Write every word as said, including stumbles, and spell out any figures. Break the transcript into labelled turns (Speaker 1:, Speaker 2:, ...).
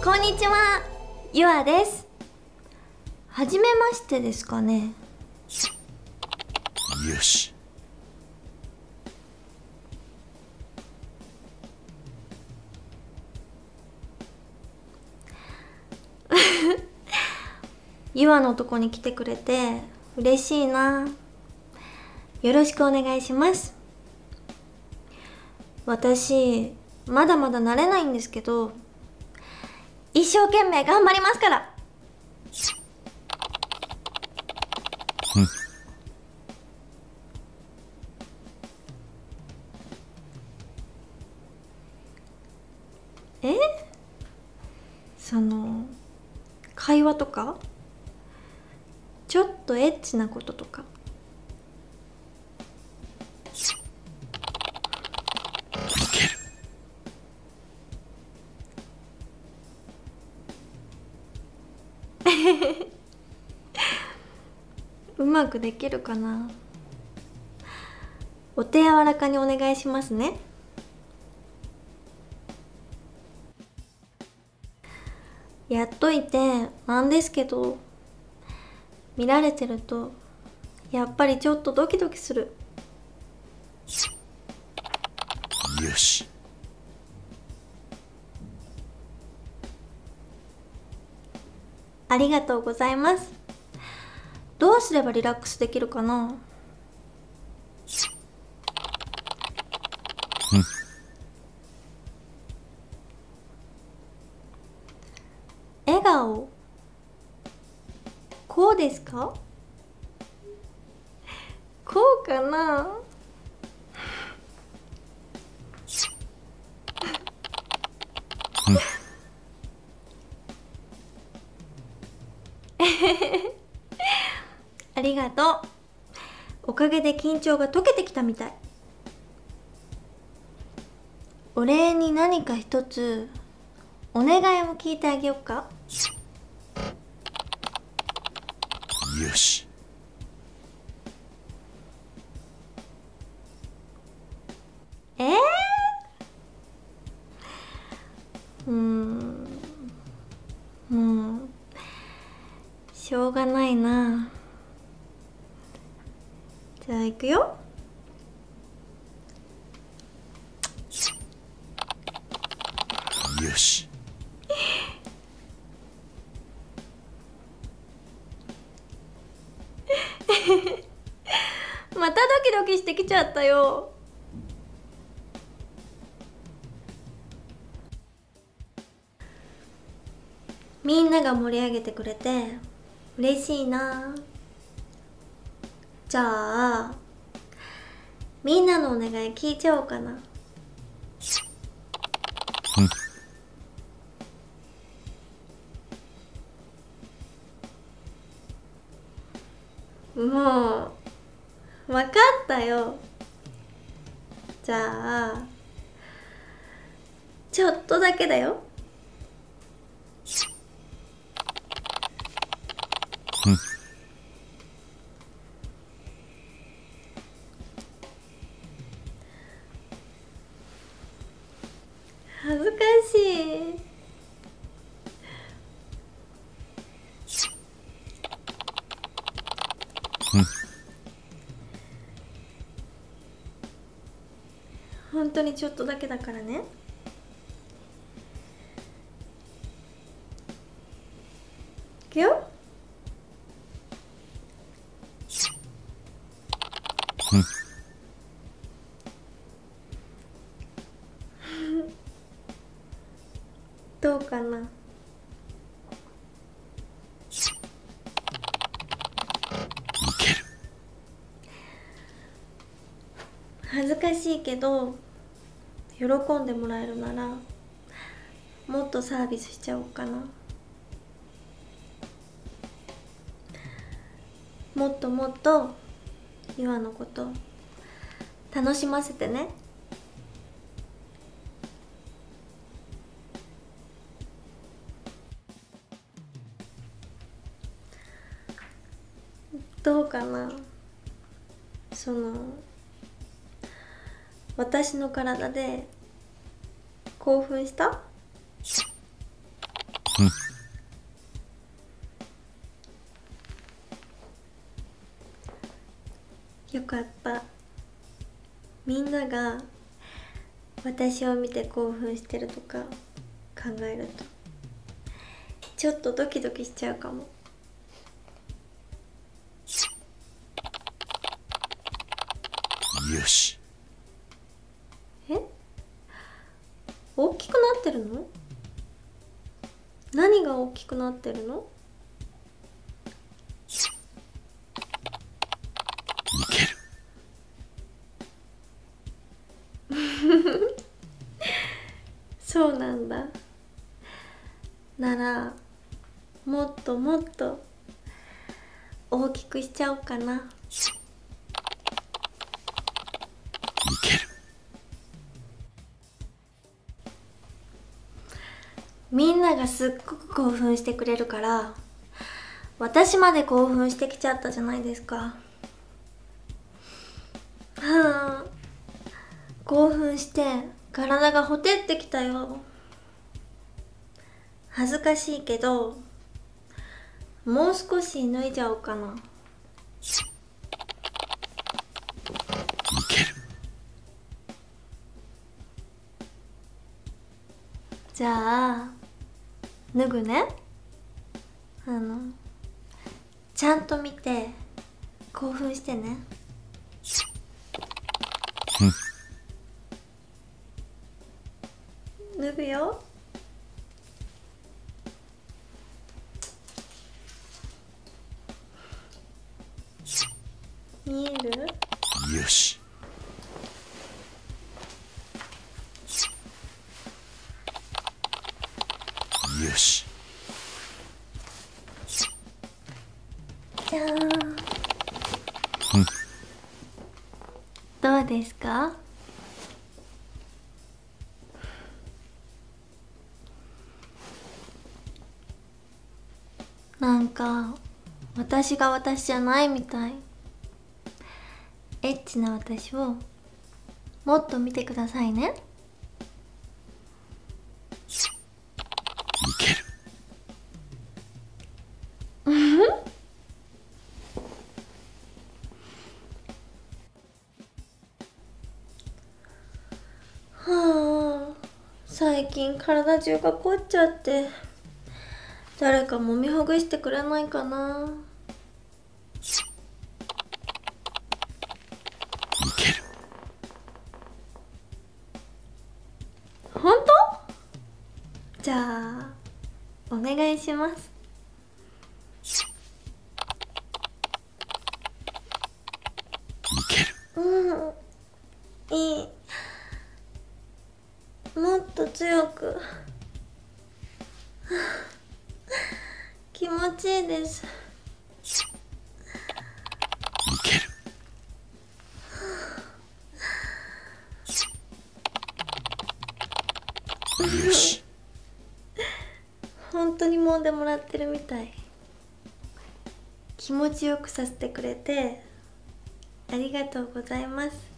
Speaker 1: こんにちは、ゆあです。はじめましてですかね。
Speaker 2: よし。
Speaker 1: ゆあのとこに来てくれて嬉しいな。よろしくお願いします。私まだまだ慣れないんですけど、一生懸命頑張りますから。
Speaker 2: うん。
Speaker 1: えその会話とかちょっとエッチなこととか。
Speaker 2: いける。
Speaker 1: うまくできるかな。お手柔らかにお願いしますね。やっといてなんですけど、見られてるとやっぱりちょっとドキドキする。
Speaker 2: よし。
Speaker 1: ありがとうございます。どうすればリラックスできるかな。
Speaker 2: うん。
Speaker 1: 笑顔こうですか。こうかな。
Speaker 2: うん。
Speaker 1: ありがとう。おかげで緊張が解けてきたみたい。お礼に何か一つお願いも聞いてあげようか。
Speaker 2: よし。
Speaker 1: えー、うーんもうしょうがないな。じゃあ行くよ。
Speaker 2: よし。
Speaker 1: またドキドキしてきちゃったよ。みんなが盛り上げてくれて嬉しいな。じゃあみんなのお願い聞いちゃおうかな。もう分かったよ。じゃあちょっとだけだよ。
Speaker 2: うん。
Speaker 1: 恥ずかしい。
Speaker 2: うん。
Speaker 1: 本当にちょっとだけだからね。いくよ。
Speaker 2: うん。
Speaker 1: どうかな。
Speaker 2: いける。
Speaker 1: 恥ずかしいけど喜んでもらえるならもっとサービスしちゃおうかな。もっともっとゆあのこと楽しませてね。どうかな。その私の体で興奮した？ よかった。みんなが私を見て興奮してるとか考えるとちょっとドキドキしちゃうかも。
Speaker 2: よし。
Speaker 1: え？大きくなってるの？何が大きくなってるの？
Speaker 2: いける。
Speaker 1: そうなんだ。ならもっともっと大きくしちゃおうかな。
Speaker 2: いける。
Speaker 1: みんながすっごく興奮してくれるから私まで興奮してきちゃったじゃないですか。はあ、興奮して体がほてってきたよ。恥ずかしいけどもう少し脱いじゃおうかな。
Speaker 2: いける。
Speaker 1: じゃあ脱ぐね。あのちゃんと見て興奮してね。脱ぐよ。見える？
Speaker 2: よし。よし。
Speaker 1: じゃーん。どうですか？なんか私が私じゃないみたい。エッチな私をもっと見てくださいね。
Speaker 2: いける。
Speaker 1: はあ、最近体中が凝っちゃって誰か揉みほぐしてくれないかな。
Speaker 2: いける。
Speaker 1: 本当？じゃあお願いします。
Speaker 2: いける。
Speaker 1: うん、いい。もっと強く。気持ちいいです。
Speaker 2: いける。よし。
Speaker 1: 本当に揉んでもらってるみたい。気持ちよくさせてくれてありがとうございます。